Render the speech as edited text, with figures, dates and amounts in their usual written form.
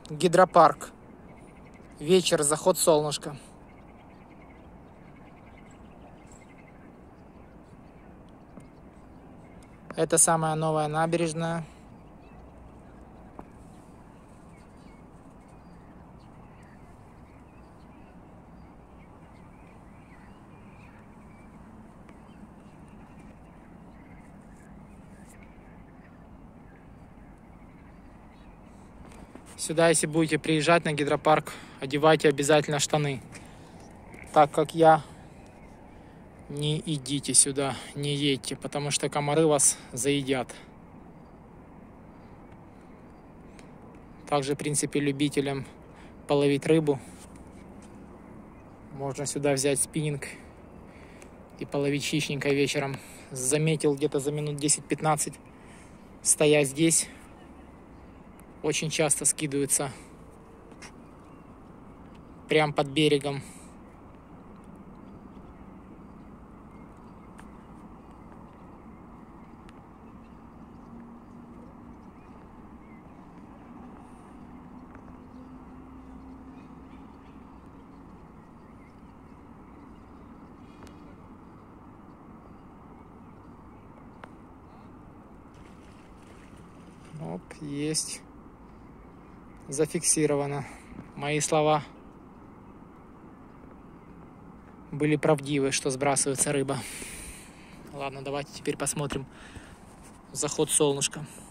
Гидропарк. Вечер, заход солнышка. Это самая новая набережная. Сюда, если будете приезжать на гидропарк, одевайте обязательно штаны. Так как я, не идите сюда, не едьте, потому что комары вас заедят. Также, в принципе, любителям половить рыбу, можно сюда взять спиннинг и половить хищника вечером. Заметил где-то за минут 10-15, стоя здесь, очень часто скидываются прямо под берегом. Оп, есть. Зафиксировано. Мои слова были правдивы, что сбрасывается рыба. Ладно, давайте теперь посмотрим заход солнышка.